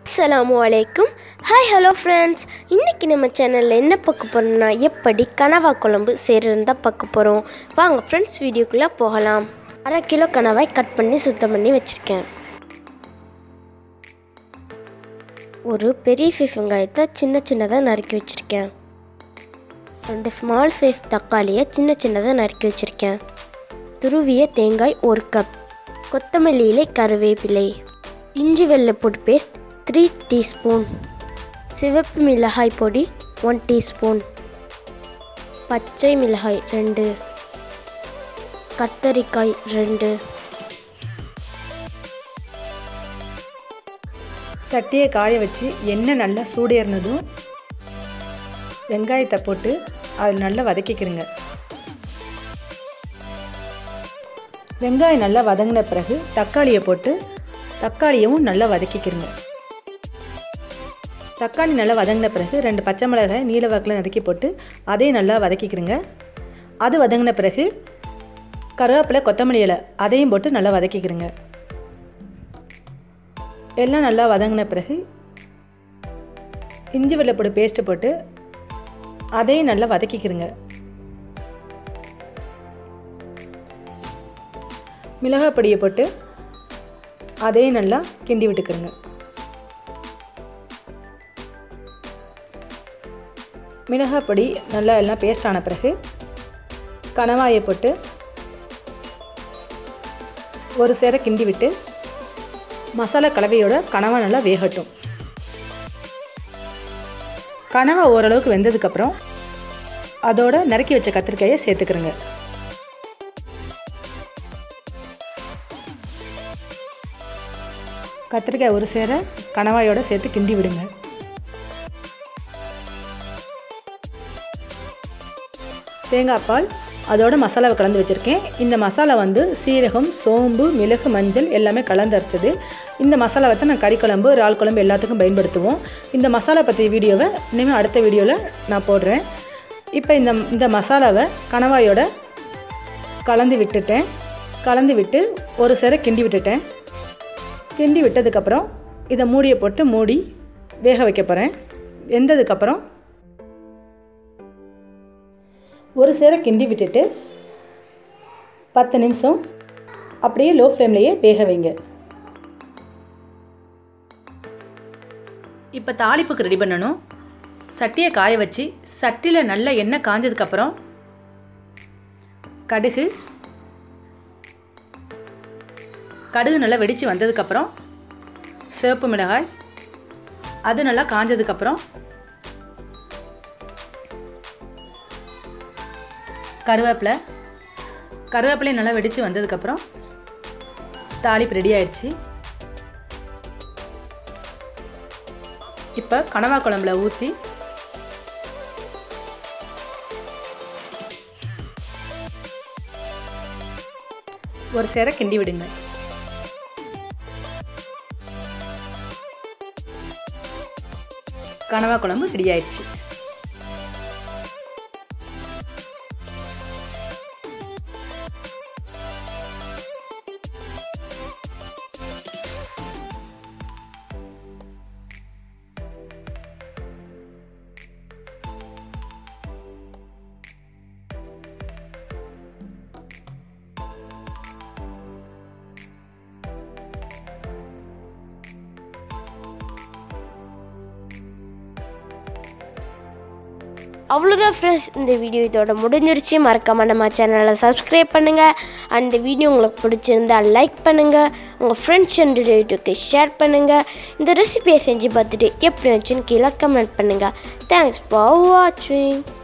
Assalamualaikum. Hi hello friends. இன்னைக்கு நம்ம சேனல்ல என்ன பார்க்க போறோம்னா எப்படி கனவா குழம்பு செய்யறதுன்னு பார்க்க போறோம். வாங்க friends வீடியோக்குள்ள போகலாம். 1/2 கிலோ கனவாய் கட் பண்ணி சுத்தம் பண்ணி வச்சிருக்கேன். ஒரு பெரிய சைஸ் வெங்காயத்தை சின்னதா நறுக்கி வச்சிருக்கேன். 2 ஸ்மால் சைஸ் தக்காளியை சின்னதா நறுக்கி வச்சிருக்கேன். துருவிய தேங்காய் 1 கப். கொத்தமல்லி இலை கருவேப்பிலை. இஞ்சி வெள்ளைப்பூடு பேஸ்ட் 3 டீஸ்பூன். சிவப்பு மிளகாய் பொடி 1 டீஸ்பூன். பச்சை மிளகாய் 2. கத்தரிக்காய் 2. சட்டியை காய வச்சு எண்ணெய் நல்லா சூடேறினதும் வெங்காயத்தை போட்டு அதில் நல்லா வதக்கிக்கிறங்க. வெங்காயம் நல்லா வதங்கின பிறகு தக்காளியை போட்டு தக்காளியவும் நல்லா வதக்கிக்கிறங்க. தக்காளி நல்லா வதங்கின பிறகு 2 பச்சை மிளகாய் நீல வாக்கில் நறுக்கி போட்டு அதையும் நல்லா வதக்கிக்கிறங்க. அது வதங்கின பிறகு கருவேப்பிலை கொத்தமல்லி இலை அதையும் போட்டு நல்லா வதக்கிக்கிறங்க. எல்லாம் நல்லா வதங்கின பிறகு இஞ்சி வெள்ளைப்பூடு பேஸ்ட்டு போட்டு அதையும் நல்லா வதக்கிக்கிறங்க. மிளகாய் பொடியை போட்டு அதையும் நல்லா கிண்டி விட்டுக்கிறங்க. மிளகாய் பொடி நல்லா எல்லாம் பேஸ்ட் ஆன பிறகு கனவாயை போட்டு ஒரு சேர கிண்டி விட்டு மசாலா கலவையோட கனவா நல்லா வேகட்டும். கனவா ஓரளவுக்கு வெந்ததுக்கப்புறம் அதோட நறுக்கி வச்ச கத்திரிக்காயை சேர்த்துக்கிறங்க. கத்திரிக்காய் ஒரு சேர கனவாயோட சேர்த்து கிண்டி விடுங்க. தேங்காய் பால் அதோட மசாலாவை கலந்து வச்சுருக்கேன். இந்த மசாலா சீரகம், சோம்பு, மிளகு, மஞ்சள் எல்லாமே கலந்து அரைச்சது. இந்த மசாலாவை தான் நான் கறி குழம்பு, இறால் குழம்பு எல்லாத்துக்கும் பயன்படுத்துவோம். இந்த மசாலா பற்றி வீடியோவை இனிமேல் அடுத்த வீடியோவில் நான் போடுறேன். இப்போ இந்த மசாலாவை கனவாயோட கலந்து விட்டு ஒரு சேர கிண்டி விட்டுட்டேன். கிண்டி விட்டதுக்கப்புறம் இதை மூடியை போட்டு மூடி வேக வைக்க போகிறேன். வெந்ததுக்கப்புறம் ஒரு சேர கிண்டி விட்டுட்டு 10 நிமிஷம் அப்படியே லோ ஃப்ளேம்லேயே வேக வைங்க. இப்போ தாளிப்புக்கு ரெடி பண்ணணும். சட்டியை காய வச்சு சட்டியில் நல்ல எண்ணெய் காஞ்சதுக்கப்புறம் கடுகு நல்லா வெடித்து வந்ததுக்கப்புறம் சிவப்பு மிளகாய் அது நல்லா காஞ்சதுக்கப்புறம் கருவேப்பிலை நல்லா வெடித்து வந்ததுக்கப்புறம் தாளிப்பு ரெடி ஆயிடுச்சு. இப்போ கனவா குழம்புல ஊற்றி ஒரு சேர கிண்டி விடுங்க. கனவா குழம்பு ரெடி ஆயிடுச்சு. அவ்வளோதான் ஃப்ரெண்ட்ஸ், இந்த வீடியோ இதோட முடிஞ்சிருச்சு. மறக்காம நம்ம சேனலை சப்ஸ்கிரைப் பண்ணுங்கள். அந்த வீடியோ உங்களுக்கு பிடிச்சிருந்தால் லைக் பண்ணுங்கள். உங்கள் ஃப்ரெண்ட்ஸ் அண்ட் ரிலேட்டிவ்க்கு ஷேர் பண்ணுங்கள். இந்த ரெசிபியை செஞ்சு பார்த்துட்டு எப்படி இருந்துச்சுன்னு கீழே கமெண்ட் பண்ணுங்கள். தேங்க்ஸ் ஃபார் வாட்சிங்.